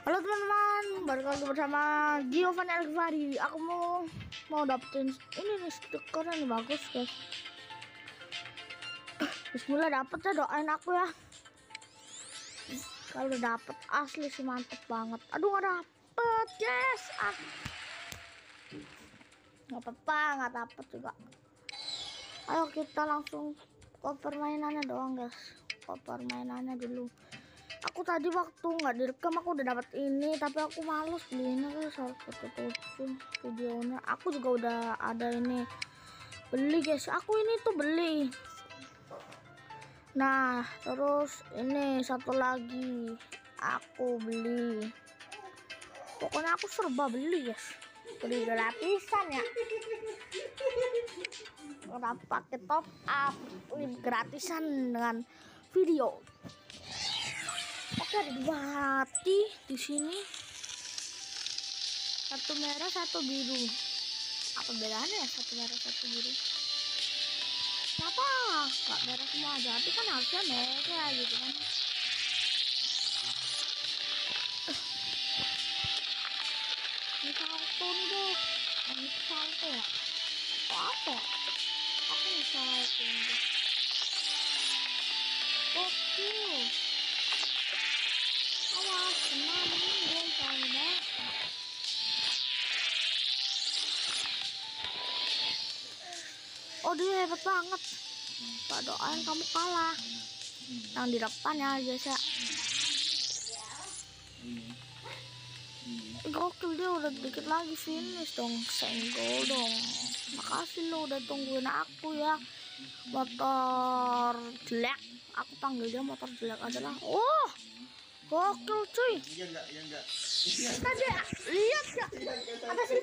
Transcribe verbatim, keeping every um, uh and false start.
Halo teman-teman, balik lagi bersama Giovanni Elvari. Aku mau mau dapetin ini nih stikernya nih, bagus guys. Bismillah dapet ya, doain aku ya. Kalau dapet asli sih mantep banget. Aduh nggak dapet, yes. Ah. Nggak apa-apa, nggak dapet juga. Ayo kita langsung ke permainannya doang guys. Ke permainannya dulu. Aku tadi waktu nggak direkam aku udah dapat ini, tapi aku males belinya guys, harus tutup videonya. Aku juga udah ada ini beli guys, aku ini tuh beli. Nah terus ini satu lagi aku beli, pokoknya aku serba beli guys. Beli gratisan ya, udah pakai top up ini gratisan dengan video. Oke, ada dua hati di sini, satu merah satu biru. Apa bedanya ya satu merah satu biru? Kenapa nggak merah semua aja? Tapi kan harusnya merah gitu kan. Ini salto nih deh, ini salto ya? Atau apa? Aku nih salto nih. Oke. Awas, kena meninggal soalnya. Oh dia hebat banget. Tak doain kamu kalah. Yang di depan ya guys ya. Gokil, dia udah dikit lagi finish dong. Senggol dong. Makasih lo udah tungguin aku ya. Motor jelek. Aku panggil dia motor jelek adalah. Oh. Gokil cuy. Iya enggak, iya enggak. Tadi lihat ya, ada sih